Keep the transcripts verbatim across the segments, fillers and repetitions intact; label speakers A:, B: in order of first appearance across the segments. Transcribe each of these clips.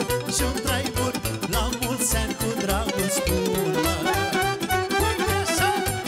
A: și un trai bun. La mulți ani cu dragul spun, mă. Uite așa!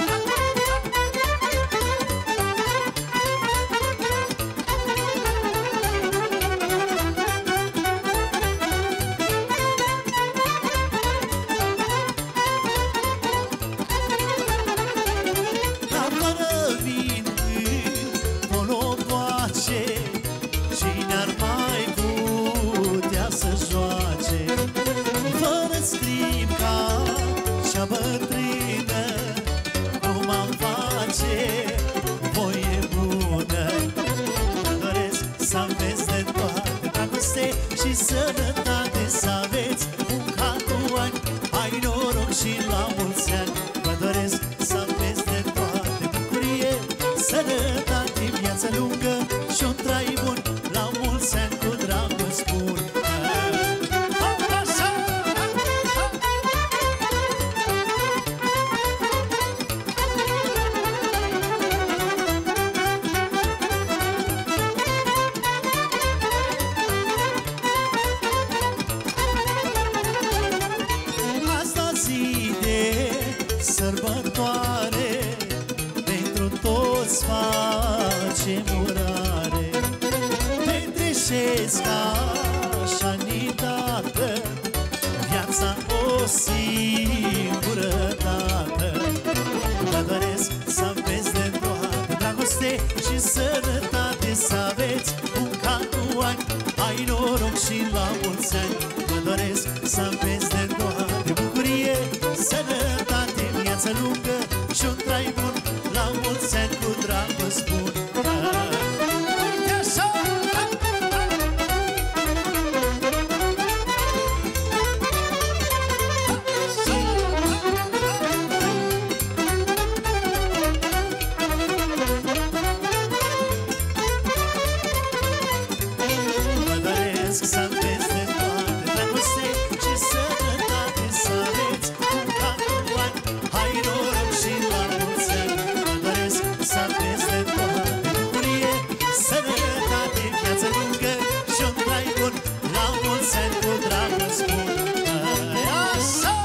A: La mână vin poloboace, cine ar mai putea să joace? Fără scripca și-a bătrână, cum am face voie bună. Mă doresc să aveți de toate, dragoste și sănătate, să aveți un cu ani, ai noroc și la mulți ani. Mă doresc să aveți de toate, bucurie, sănătate, viață lungă și un trai bun. La mulți ani cu dragul spun. Asta zi de sărbătoare, pentru toți facem urare. Petreșesc așa nitată, viața o singură dată. Vă doresc să aveți de toate, dragoste și sănătate, să aveți un cu ani, ai noroc și la mulți ani. Vă doresc să aveți de toate, bucurie, sănătate, viață lungă și un trai bun. La mulți ani cu dragul spun. Uite așa! Vă doresc să aveți de toate, dragoste și sănătate, să aveți un cu ani, hai noroc și la mulți ani. Vă doresc să aveți de toate, bucurie, sănătate, viață lungă și un trai bun. La mulți ani cu dragul spun. Așa!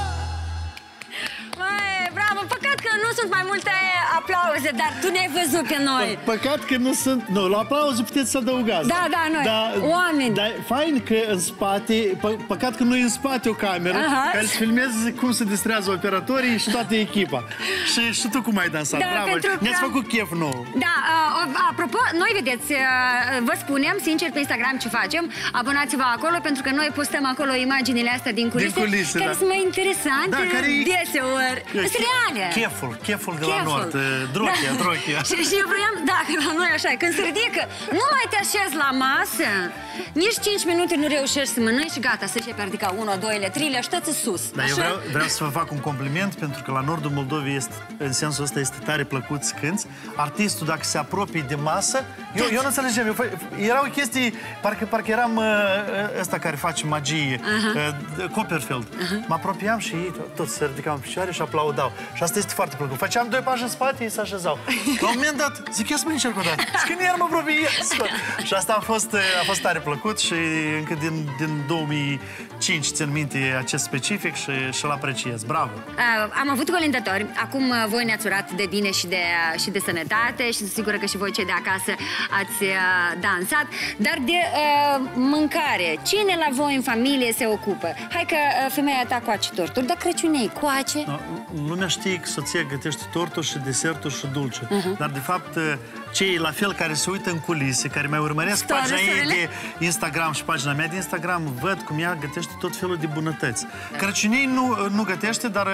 B: Măi, bravo, păcat că nu sunt mai multe aplauze, dar tu ne-ai văzut pe noi.
C: Păcat că nu sunt... Nu, la aplauze puteți să adăugați.
B: Da, da, noi, oameni.
C: Dar fain că în spate... Pă, păcat că nu e în spate o cameră care să filmeze cum se distrează operatorii și toată echipa. Și, și tu cum ai dansat,
B: Da,
C: bravo!
B: pentru
C: Ne-ați
B: că-
C: făcut chef nou.
B: Da, uh, apropo, noi vedeți, uh, vă spunem sincer pe Instagram ce facem. Abonați-vă acolo pentru că noi postăm acolo imaginile astea din culise,
C: Din culise,
B: care
C: da.
B: sunt mai interesante,
C: Da, care e-
B: deseori. Sunt reale.
C: Cheful, cheful de la
B: Cheful.
C: nord, drochia,
B: Da.
C: drochia.
B: Și, și eu vreau, da, că la noi așa, când se ridică, nu mai te așezi la masă, nici cinci minute nu reușești să mănânci și gata, să începi, adică unu, doi, trei, ștați sus.
C: Dar eu vreau, vreau să vă fac un compliment, pentru că la nordul Moldovei, este, în sensul ăsta, este tare plăcut să cânți. Artistul, dacă se apropie de masă, eu, eu nu înțelegem, eu, erau chestii, parcă, parcă eram uh, ăsta care face magie, uh-huh. uh, Copperfield. Uh-huh. Mă apropiam și ei toți se ridicau în picioare și aplaudau. Și asta este foarte plăcut. Făceam doi pași în spate, ei se așezau. La un moment dat, zic, ia să mă încerc o dată. Și când iar mă apropie, și asta a fost, a fost tare plăcut și încă din, din două mii cinci țin minte acest specific și, și îl apreciez. Bravo!
B: Uh, am avut colindători. Acum uh, voi ne-ați urat de bine și de, uh, și de sănătate și sunt sigură că și voi cei de acasă ați uh, dansat. Dar de uh, mâncare, cine la voi în familie se ocupă? Hai că uh, femeia ta coace torturi, dar Crăciunei coace?
C: No, lumea știe că soția gătește tortul și desertul și dulce. Uh-huh. Dar de fapt cei la fel care se uită în culise, care mai urmăresc pagina ei de Instagram și pagina mea de Instagram, văd cum ea gătește tot felul de bunătăți. Da. Crăciunii nu, nu gătește, dar...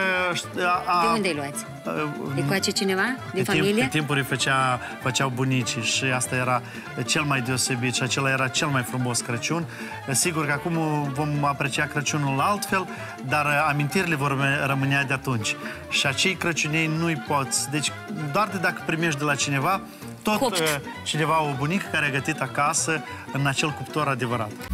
C: A,
B: de unde îi luați? Îi coace cineva din familie?
C: Timp, pe timpuri făcea, făceau bunicii și asta era cel mai deosebit și acela era cel mai frumos Crăciun. Sigur că acum vom aprecia Crăciunul altfel, dar amintirile vor rămâne de atunci. Și acei Crăciunei nu-i poți. Deci doar de dacă primești de la cineva, tot Copt. cineva, o bunică care a gătit acasă în acel cuptor adevărat.